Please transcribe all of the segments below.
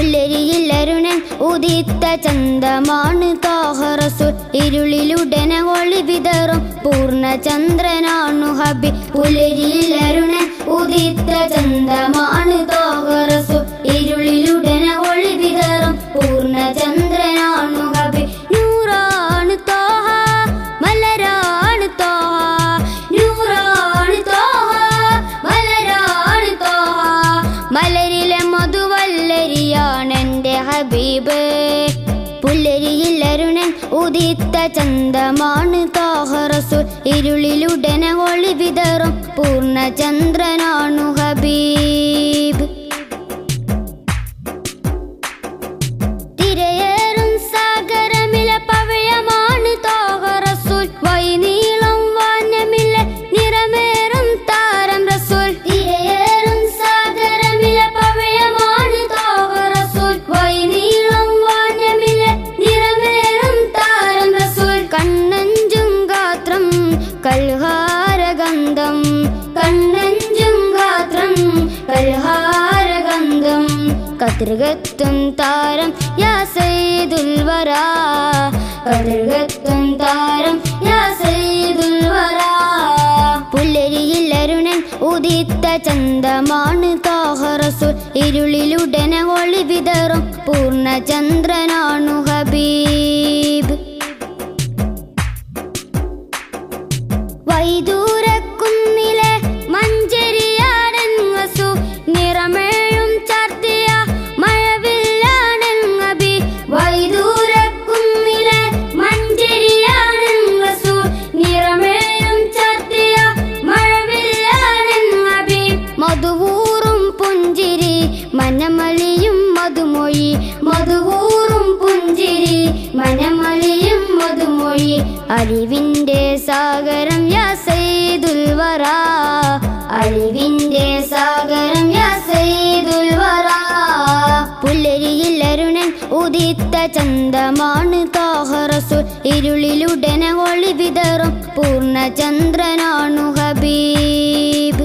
പുല്ലരിയിൽ അരുണൻ ഉദിത്ത ചന്തമാണ് ത്വാഹ റസൂൽ ഇരുളിലുടനെ ഒളി വിതറും പൂർണ്ണചന്ദ്രനാണു ഹബീബ് പുല്ലരിയിൽ അരുണൻ ഉദിത്ത ചന്തമാണ് ത്വാഹ റസൂൽ ഇരുളിലുടനെ ഒളി വിതറും പൂർണ്ണചന്ദ്രനാണു ഹബീബ് നൂറാണ് ത്വാഹ മലരാണ് ത്വാഹ നൂറാണ് ത്വാഹ മലരാണ് ത്വാഹ മലരിലെ മധുവല്ലരിയാണെന്റെ ഹബീബ് പുല്ലരിയിൽ അരുണൻ ഉദിത്ത ചന്തമാണ് ത്വാഹ റസൂൽ ഇരുളിലുടനെ ഒളി വിതറും പൂർണ്ണചന്ദ്രനാണു ഹബീബ് തിരയേറും സാഗരമിലെ പവഴമാണ് ത്വാഹ റസൂൽ വൈനീളം വാനമിലെ നിറമേറും താരം റസൂൽ തിരയേറും സാഗരമിലെ പവഴമാണ് ത്വാഹ റസൂൽ വൈനീളം വാനമിലെ നിറമേറും താരം റസൂൽ കണ്ണഞ്ചും ഗാത്രം കൽഹാരഗന്ധം കണ്ണഞ്ചും ഗാത്രം കൽഹാരഗന്ധം കതിർകത്തും താരം യാ സയ്യിദുൽ വറാ കതിർകത്തും താരം യാ സയ്യിദുൽ വറാ പുല്ലരിയിൽ അരുണൻ ഉദിത്ത ചന്തമാണ് ത്വാഹ റസൂൽ ഇരുളിലുടനെ ഒളി വിതറും പൂർണ്ണചന്ദ്രനാണു ഹബീബ് വൈദൂരക്കുന്നിലെ മഞ്ചരിയാടൻ റസൂൽ നിറമേഴും ചാർത്തിയ മഴവില്ലാടൻ ഹബീബ് വൈദൂരക്കുന്നിലെ മഞ്ചരിയാടൻ റസൂൽ നിറമേഴും ചാർത്തിയ മഴവില്ലാടൻ ഹബീബ് മധുവൂറും പുഞ്ചിരി മനമലിയും മധുമൊഴി മധുവൂറും പുഞ്ചിരി മനമലിയും മധുമൊഴി അറിവിന്റെ സാഗരം യാ സയ്യിദുൽ വറാ അറിവിന്റെ സാഗരം യാ സയ്യിദുൽ വറാ പുല്ലരിയിൽ അരുണൻ ഉദിത്ത ചന്തമാണ് ത്വാഹ റസൂൽ ഇരുളിലുടനെ ഒളി വിതറും പൂർണ്ണചന്ദ്രനാണു ഹബീബ്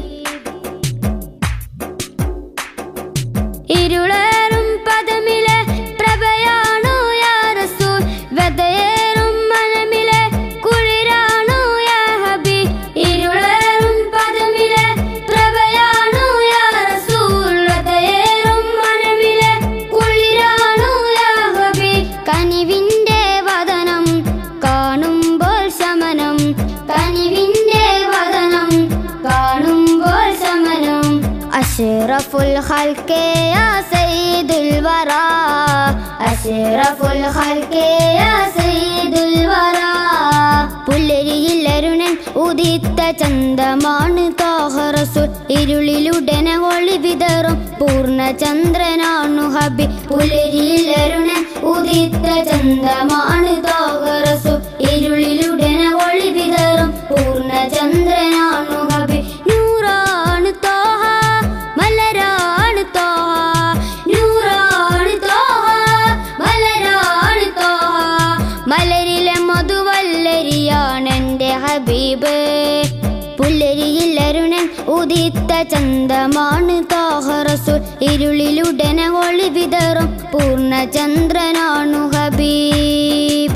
ഇരുളേറും പദമിലെ പ്രഭയാണു യാ റസൂൽ വെതയേറും മനമിലെ കുളിരാണു യാ ഹബീബ് ഇരുളേറും പദമിലെ പ്രഭയാണു യാ റസൂൽ വെതയേറും മനമിലെ കുളിരാണു യാ ഹബീബ് കനിവിന്റെ വദനം കാണുമ്പോൾ ശമനം കനിവിന്റെ വദനം കാണുമ്പോൾ ശമനം അഷ്റഫുൽ ഖൽഖി യാ സയ്യിദുൽ വറാ അഷ്റഫുൽ ഖൽഖി യാ സയ്യിദുൽ വറാ പുല്ലരിയിൽ അരുണൻ ഉദിത്ത ചന്തമാണ് ത്വാഹ റസൂൽ ഇരുളിലുടനെ ഒളി വിതറും പൂർണ്ണചന്ദ്രനാണു ഹബീബ് പുല്ലരിയിൽ അരുണൻ ഉദിത്ത ചന്തമാണ് ത്വാഹ റസൂൽ ഇരുളിലുടനെ ഒളി വിതറും പൂർണ്ണചന്ദ്രനാണു ഹബീബ് നൂറാണ് ത്വാഹ മലരാണ് ത്വാഹ നൂറാണ് ത്വാഹ മലരാണ് ത്വാഹ മലരിലെ മധുവല്ലരിയാണെന്റെ ഹബീബ് പുല്ലരിയിൽ അരുണൻ ഉദിത്ത ചന്തമാണ് ത്വാഹ റസൂൽ ഇരുളിലുടനെ ഒളി വിതറും പൂർണ്ണചന്ദ്രനാണു ഹബീബ്